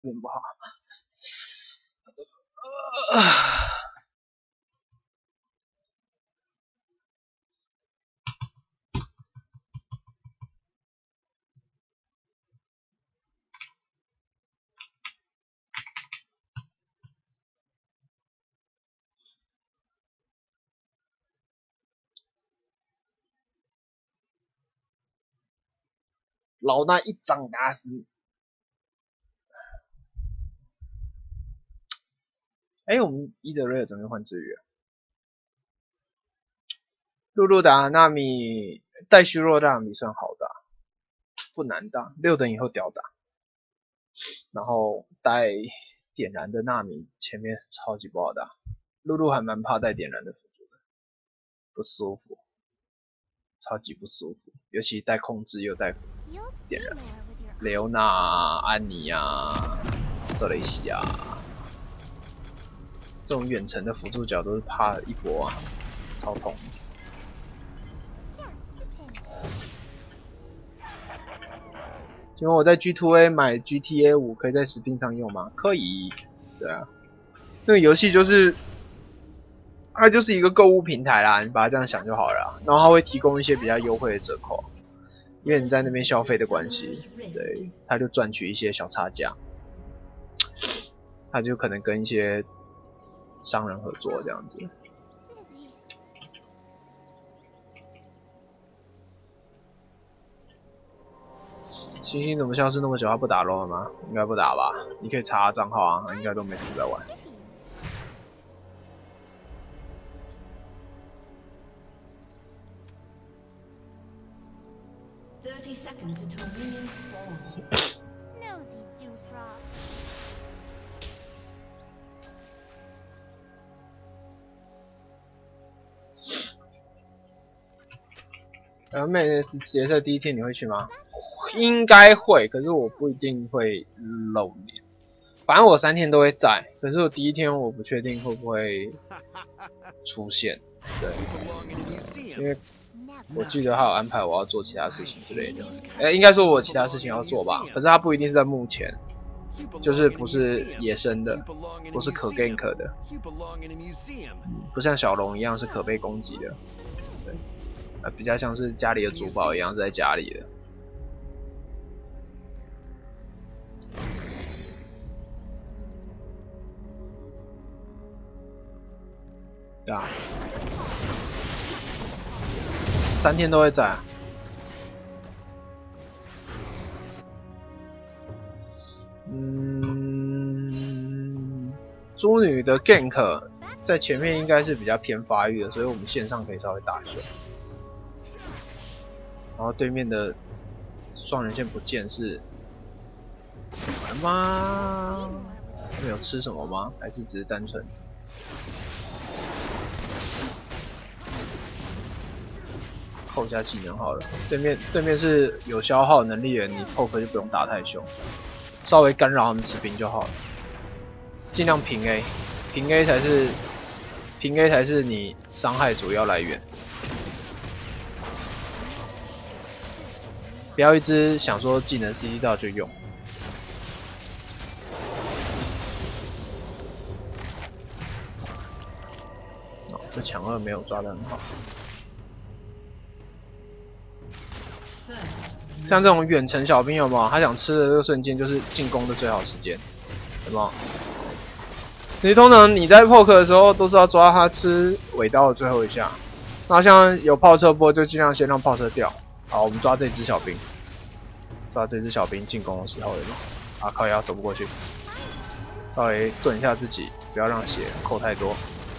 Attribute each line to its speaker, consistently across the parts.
Speaker 1: 有点不好。老衲一掌打死你！我们伊泽瑞尔准备换治愈了。露露打纳米带虚弱大米算好打，不难打，6等以后屌打。然后带点燃的纳米前面超级不好打，露露还蛮怕带点燃的辅助的，不舒服，超级不舒服，尤其带控制又带点燃，雷欧娜、安妮啊、瑟雷西啊，这种远程的辅助角都是怕一波啊，超痛。请问我在 G2A 买 GTA 5可以在 Steam 上用吗？可以，对啊，那个游戏就是它就是一个购物平台啦，你把它这样想就好了啦。然后它会提供一些比较优惠的折扣，因为你在那边消费的关系，对，它就赚取一些小差价，它就可能跟一些商人合作这样子。星星怎么消失那么久？他不打 LOL 了吗？应该不打吧？你可以查他账号啊，他应该都没什么在玩。
Speaker 2: 30 seconds until minions spawn.
Speaker 3: Nosy dewdrop.
Speaker 1: 妹是决赛第一天你会去吗？应该会，可是我不一定会露脸。反正我3天都会在，可是我第一天我不确定会不会出现。对，因为我记得他有安排我要做其他事情之类的。应该说我有其他事情要做吧，可是他不一定是在幕前，就是不是野生的，不是可 gank 的，不像小龙一样是可被攻击的。对，比较像是家里的主堡一样是在家里的。对啊，3天都会在。猪女的 gank 在前面应该是比较偏发育的，所以我们线上可以稍微打一下。然后对面的双人线不见是怎么了吗？他们有吃什么吗？还是只是单纯？扣一下技能好了。对面是有消耗能力的，你 poke 就不用打太凶，稍微干扰他们吃兵就好了。尽量平 A， 平 A 才是你伤害主要来源。不要一直想说技能 CD 到就用。这强2没有抓得很好。像这种远程小兵有没有？他想吃的这个瞬间就是进攻的最好时间，有没有？你通常你在 poke 的时候都是要抓他吃尾刀的最后一下，那像有炮车波就尽量先让炮车掉。好，我们抓这只小兵，抓这只小兵进攻的时候有没有？啊靠腰走不过去，稍微顿一下自己，不要让血扣太多。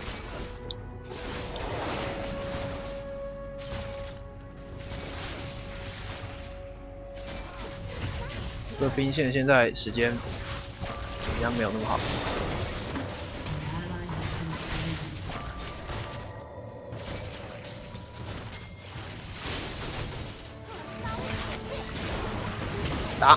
Speaker 1: 这兵线现在时间好像没有那么好。打，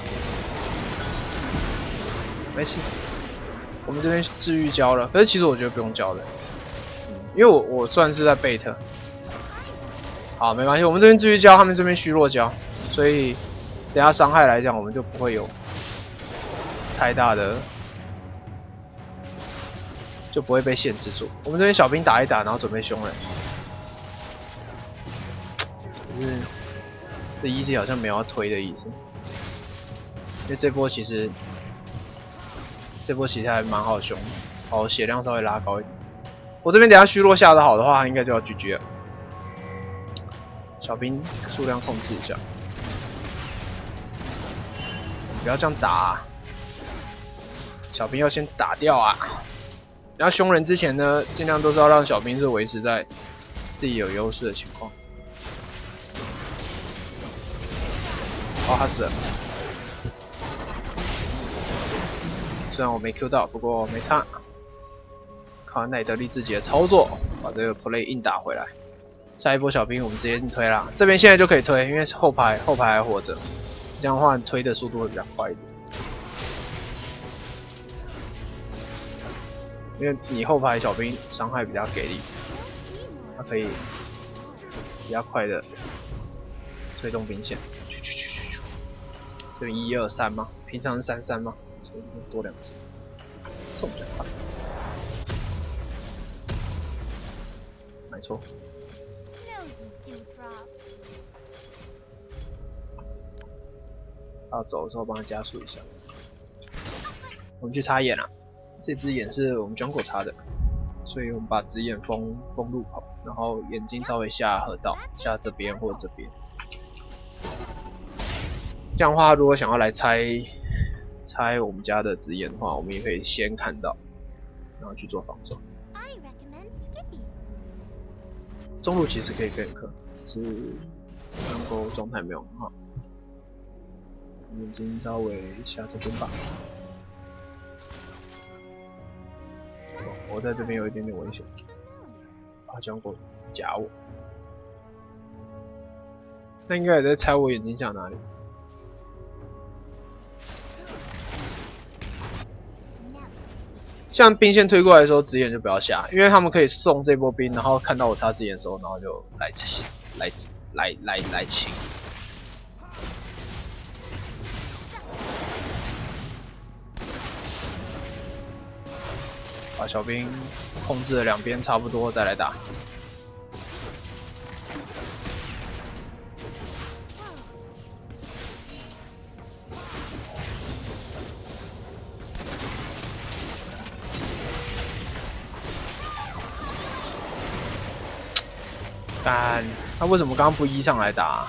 Speaker 1: 没事。我们这边治愈交了，可是其实我觉得不用交的，因为我算是在贝特。好，没关系，我们这边治愈交，他们这边虚弱交，所以等下伤害来讲，我们就不会有太大的，就不会被限制住。我们这边小兵打一打，然后准备凶人。可是这EZ好像没有要推的意思，因为这波其实还蛮好凶的，好血量稍微拉高一点。我这边等一下虚弱下得好的话，应该就要 GG 了。小兵数量控制一下，不要这样打啊！小兵要先打掉啊！然后凶人之前呢，尽量都是要让小兵是维持在自己有优势的情况。哦，他死了。虽然我没 Q 到，不过没差。靠奈德利自己的操作，把这个 play 硬打回来。下一波小兵我们直接推啦，这边现在就可以推，因为后排还活着，这样的话推的速度会比较快一点。因为你后排小兵伤害比较给力，它可以比较快的推动兵线。这边1、2、3吗？平常是3、3吗？所以多2只，送比较快。没错。要走的时候帮他加速一下。我们去插眼啊，这只眼是我们jungle插的，所以我们把直眼封入口，然后眼睛稍微下河道，下这边或这边。这样的话，如果想要来拆我们家的直眼的话，我们也可以先看到，然后去做防守。中路其实可以跟克，只是jungle状态没有很好。眼睛稍微下这边吧。我在这边有一点点危险，他jungle夹我，那应该也在猜我眼睛下哪里。像兵线推过来的时候，直眼就不要下，因为他们可以送这波兵，然后看到我插直眼的时候，然后就来清。把小兵控制了两边差不多，再来打。干，他为什么刚刚不一上来打啊？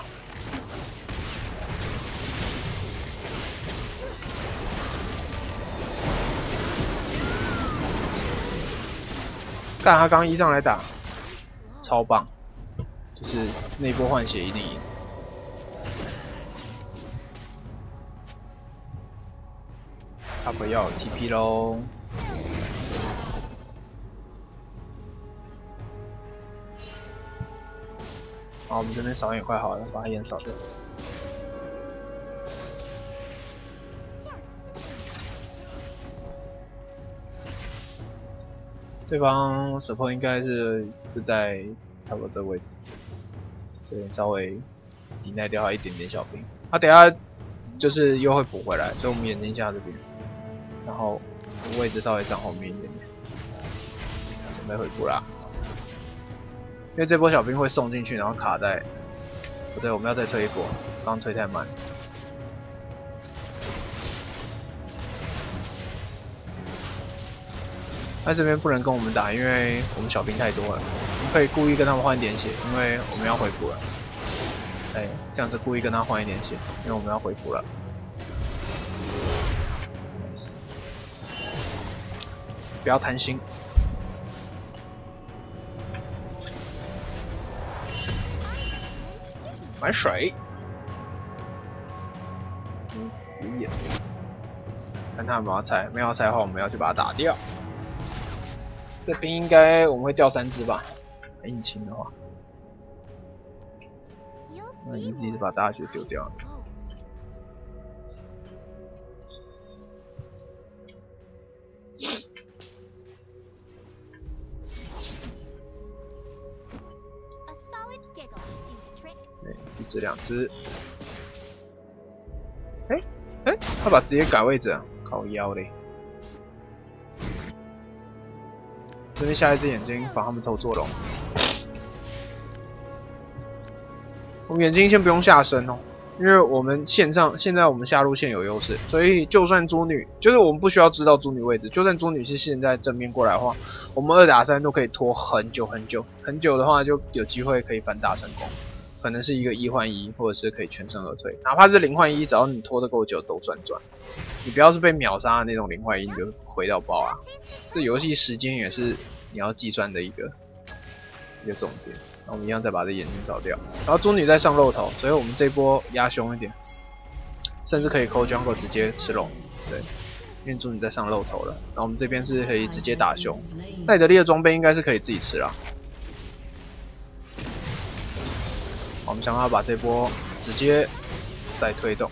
Speaker 1: 干，他刚一上来打，超棒，就是那波换血一定赢。他不要 TP 咯。好，我们这边扫眼快好了，把他眼扫掉。对方 support 应该是就在差不多这个位置，所以稍微抵耐掉他一点点小兵。他等下就是又会补回来，所以我们眼睛下这边，然后位置稍微站后面一点点，准备回补啦。因为这波小兵会送进去，然后卡在，不对，我们要再推一波，刚刚推太慢。在这边不能跟我们打，因为我们小兵太多了。我们可以故意跟他们换一点血，因为我们要回补了。哎，这样子故意跟他换一点血，因为我们要回补了。不要贪心。买水。直眼。看他有没有要拆，没有要拆的话，我们要去把它打掉。这兵应该我们会掉3只吧？硬清的话，那一直把大血丢掉了。对，一只2只。他把直接改位置啊， 靠腰嘞。这边下一只眼睛，把他们头做拢。我们眼睛先不用下身哦，因为我们现在我们下路线有优势，所以就算猪女，就是我们不需要知道猪女位置，就算猪女是现在正面过来的话，我们2打3都可以拖很久很久，很久的话就有机会可以反打成功，可能是一个1换1，或者是可以全身而退，哪怕是0换1，只要你拖得够久都赚。你不要是被秒杀的那种0换1，你就回到爆啊！这游戏时间也是你要计算的一个重点。那我们一样再把这眼睛找掉，然后猪女在上肉头，所以我们这波压凶一点，甚至可以扣 jungle 直接吃龙，对，因为猪女在上肉头了。然后我们这边是可以直接打凶，奈德利的装备应该是可以自己吃啦。我们想要把这波直接再推动。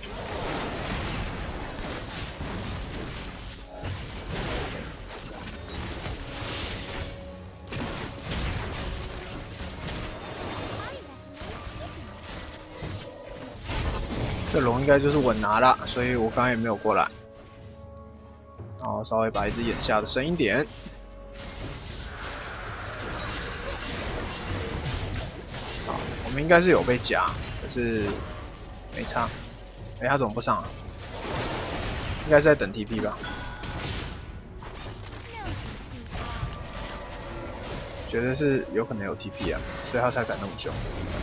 Speaker 1: 这龙应该就是稳拿了，所以我刚刚也没有过来，然后稍微把一只眼下的深一点。好，我们应该是有被夹，可是没差。哎，他怎么不上啊？应该是在等 TP 吧？觉得是有可能有 TP 啊，所以他才敢那么凶。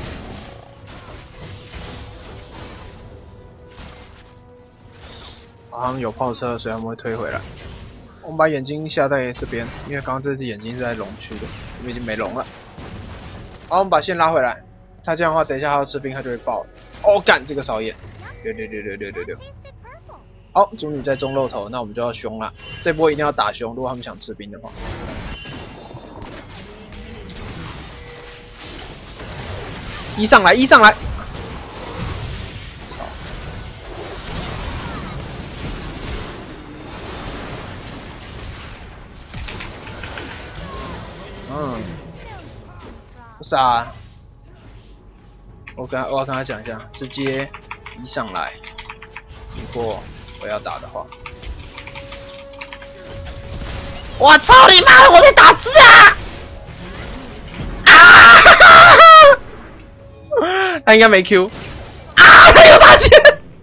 Speaker 1: 他们有炮车，所以他们会推回来。我们把眼睛下在这边，因为刚刚这只眼睛是在龙区的，我们已经没龙了。好，我们把线拉回来。他这样的话，等一下他要吃兵，他就会爆了。哦，干这个扫眼，溜。好，猪女在中露头，那我们就要凶了。这波一定要打凶，如果他们想吃兵的话。一上来，不是啊，我要跟他讲一下，直接一上来，如果我要打的话，我操你妈的，我在打字啊！他应该没 Q 啊，他有打击。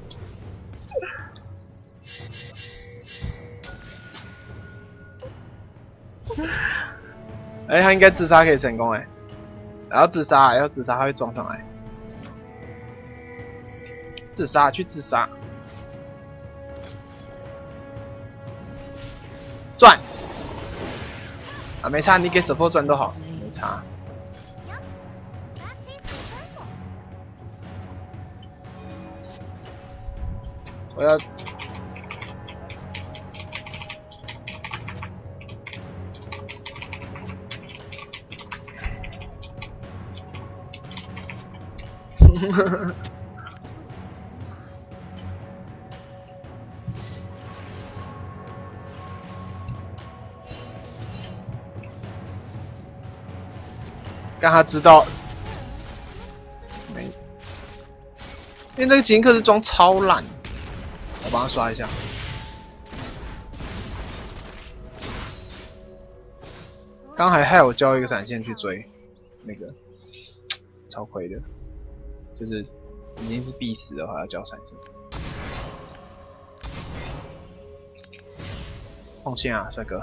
Speaker 1: 哎，他应该自杀可以成功哎。要自杀，他会撞上来。自杀，去自杀，赚啊，没差，你给 support 赚都好，没差。我要。让他知道，没，因为那个杰克是装超烂，我帮他刷一下。刚还害我交一个闪现去追，那个超亏的，就是已经是必死的话要交闪现。放线啊，帅哥！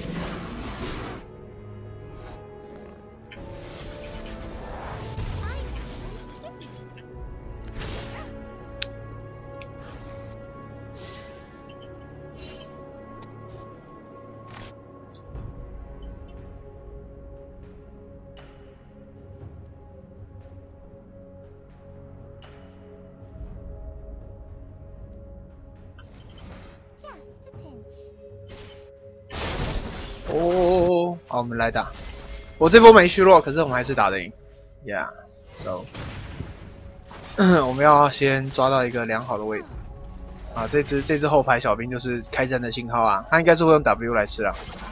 Speaker 1: 哦，好，我们来打。我这波没虚弱，可是我们还是打得赢。Yeah，so， 我们要先抓到一个良好的位置。啊，这只后排小兵就是开战的信号啊，他应该是会用 W 来吃啊。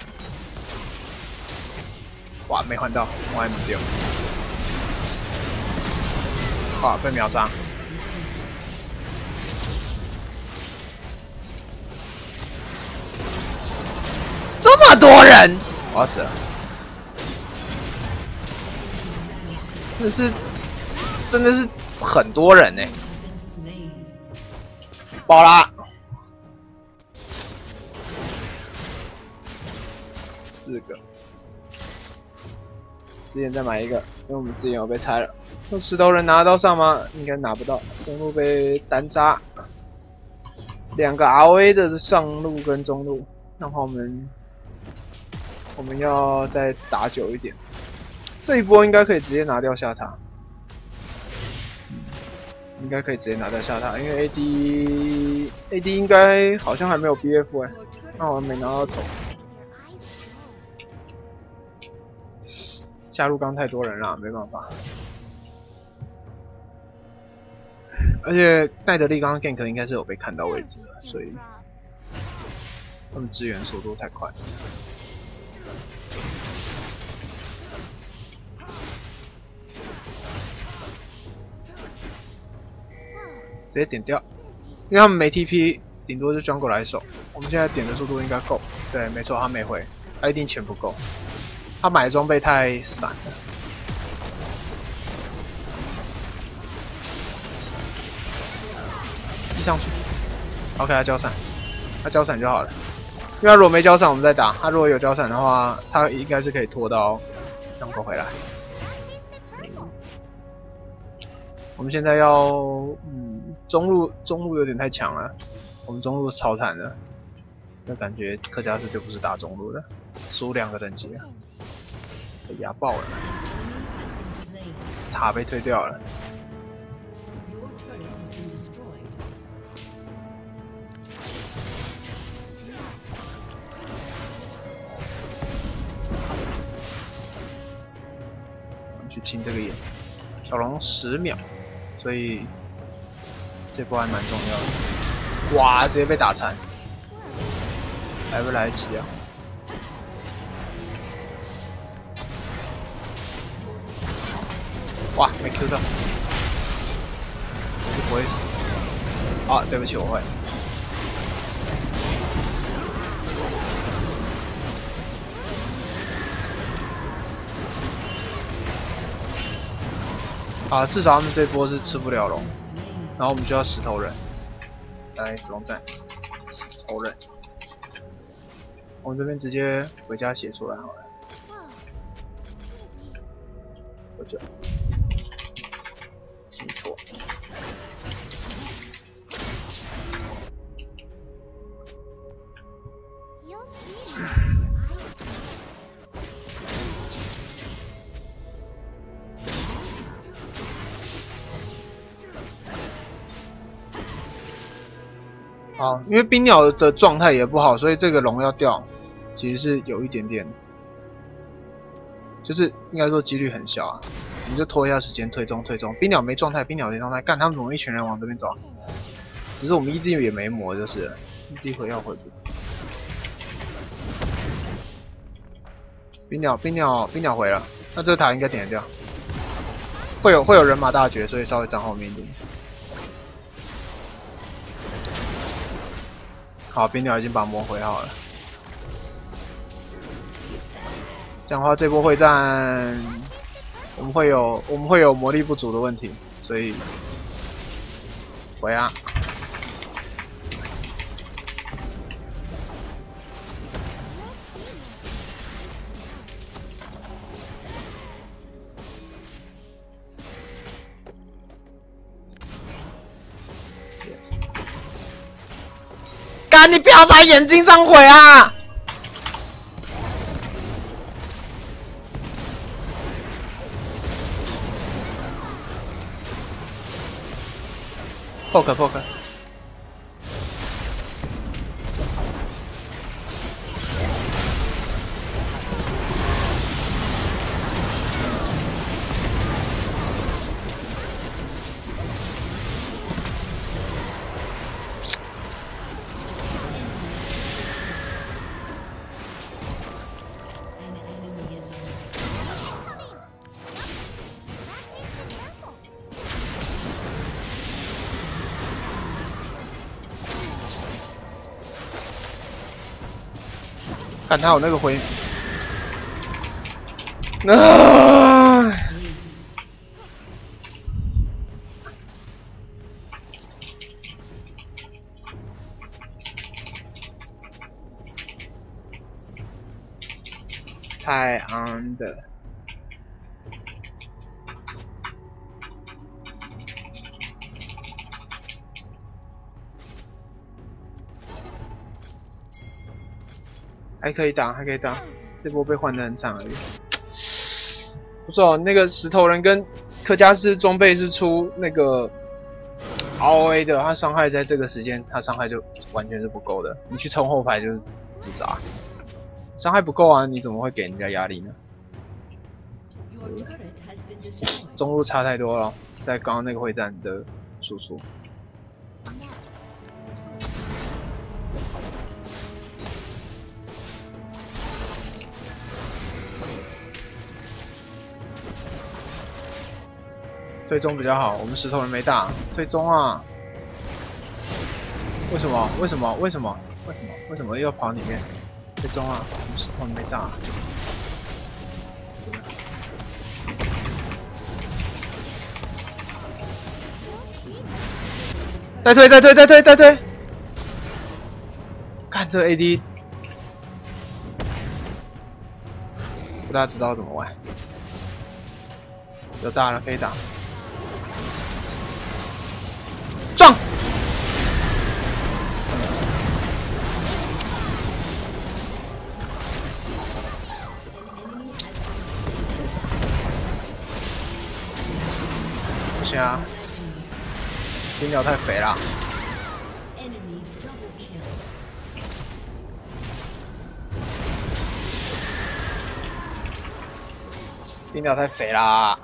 Speaker 1: 哇，没换到，我还没丢。哇，被秒杀。 这么多人，我要死了！真的是很多人呢、爆啦！4个，之前再买一个，因为我们之前有被拆了。那石头人拿得到上吗？应该拿不到，中路被单杀。2个 RA 的上路跟中路，然后我们要再打久一点。这一波应该可以直接拿掉下塔，应该可以直接拿掉下塔，因为 AD 应该好像还没有 BF 那我没拿到头。下路刚太多人了，没办法。而且奈德利刚刚 gank 应该是有被看到位置的，所以他们支援速度太快。直接点掉，因为他们没 TP， 顶多就转过来手。我们现在点的速度应该够。对，没错，他没回，他一定钱不够。他买的装备太散了。一上去 ，OK， 他交闪，他交闪就好了。因为他如果没交闪，我们再打；他如果有交闪的话，他应该是可以拖到让狗回来。我们现在要，中路有点太强了，我们中路超惨的，就感觉克加斯就不是打中路的，输2个等级了，被压爆了，塔被推掉了。我们去清这个眼，小龙10秒。所以这波还蛮重要的。哇，直接被打残，来不来得及啊？哇，没 Q 到，我是不会死。啊，对不起，我会。啊，至少他们这波是吃不了龙，然后我们就要石头人，来龙战，石头人，我们这边直接回家写出来好了，我就，没错。好，因为冰鸟的状态也不好，所以这个龙要掉，其实是有一点点，就是应该说几率很小啊。我们就拖一下时间，推中。冰鸟没状态，干他们怎么一群人往这边走？只是我们EZ也没磨，就是EZ回要回补。冰鸟回了，那这个塔应该点得掉，会有人马大绝，所以稍微站后面一点。好，冰鸟已经把魔回好了。这样的话，这波会战我们会有魔力不足的问题，所以回啊！干，你不要在眼睛上毁啊！poke。 看他有那个回，啊！太昂的。还可以打，还可以打，这波被换得很惨而已。不错，那个石头人跟科加斯装备是出那个 ROA 的，他伤害在这个时间，他伤害就完全是不够的。你去冲后排就是自杀，伤害不够啊，你怎么会给人家压力呢？中路差太多了，在刚刚那个会战的输出。退中比较好，我们石头人没大，退中啊！为什么？为什么？为什么？为什么？为什么又跑里面？退中啊！我们石头人没大。再退！再退！再退！再退！看这 AD， 不大知道怎么玩。有大了可以打。撞！不行啊，冰鸟太肥了。冰鸟太肥啦。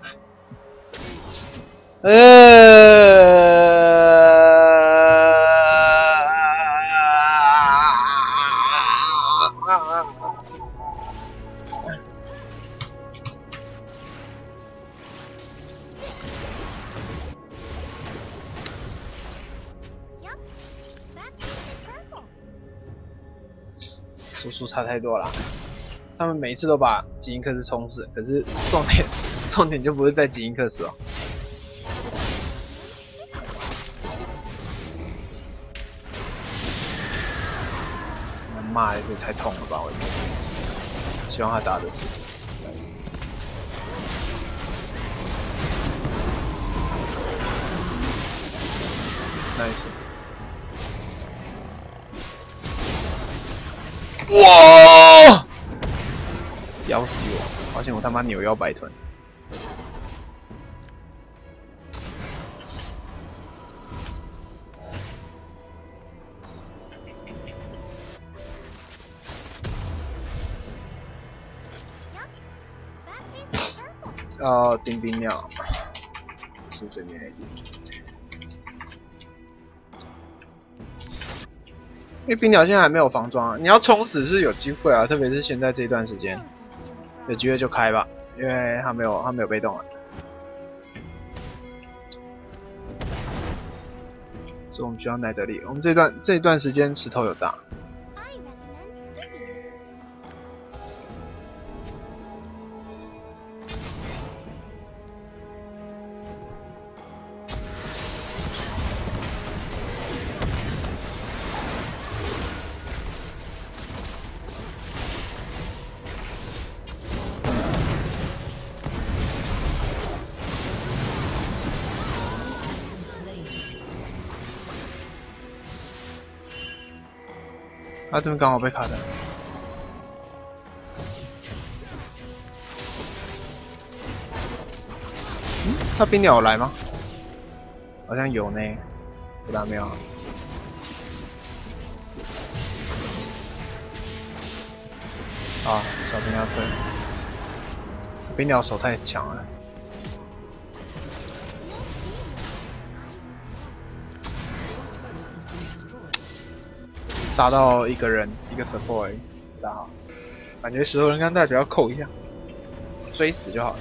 Speaker 1: 输出差太多了，他们每一次都把吉因克斯冲死，可是重点就不是在吉因克斯哦。妈的，这太痛了吧！我希望他打得死。nice。哇！咬死我！好险我他妈扭腰摆臀。丁冰鸟是对面 AD， 因为冰鸟现在还没有防装啊，你要冲死是有机会啊，特别是现在这段时间，有机会就开吧，因为他没有被动啊。所以我们需要奈德利，我们这段时间石头有大。啊，这边刚好被卡的。他冰鸟有来吗？好像有呢，不大没有。啊，小兵要退，冰鸟手太强了。杀到一个人，一个 support， 不大好。感觉石头人刚大只要扣一下，追死就好了。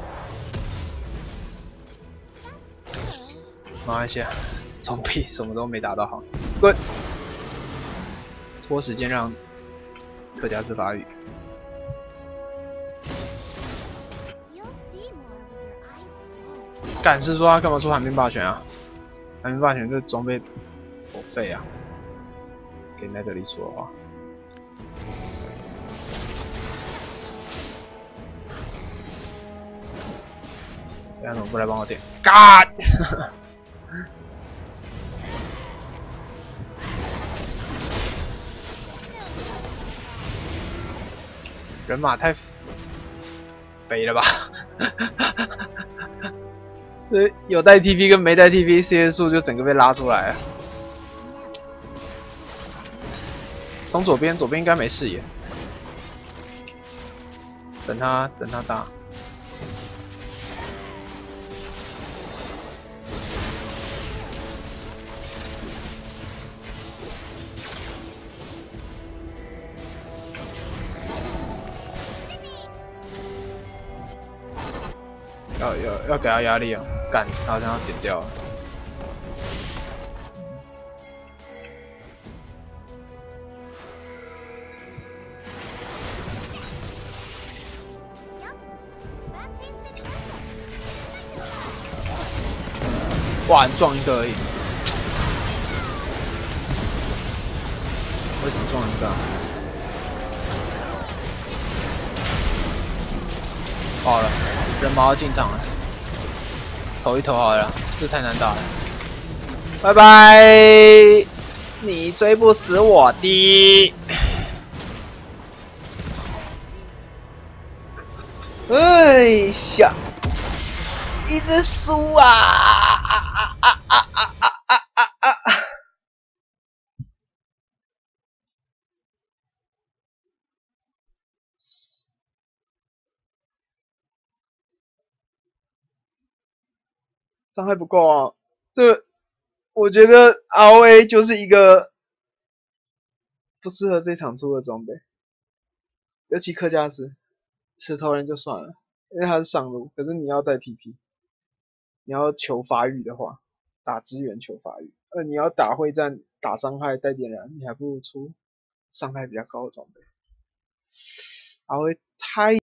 Speaker 1: 没关系啊，总比什么都没打到好。Good， 拖时间让客家式法语。
Speaker 3: You'll see more with your eyes alone.
Speaker 1: 敢是说他干嘛出海绵霸权啊？海绵霸权这装备我废啊！给奈德里说的话。等下怎么不来帮我点 ？God！ 人马太肥了吧？这有带 TP 跟没带 TP，CS 数就整个被拉出来了。从左边应该没视野。等他打。要给他压力啊！干，他好像要点掉了。哇，你撞一个而已，我只撞一个。好了，人毛要进场了。 投一投好了，这太难打了。拜拜，你追不死我的。哎呀，一直输啊！伤害不够啊！这我觉得 ROA 就是一个不适合这场出的装备，尤其客家石头人就算了，因为他是上路，可是你要带 TP， 你要求发育的话，打支援求发育，你要打会战打伤害带点燃，你还不如出伤害比较高的装备，ROA 太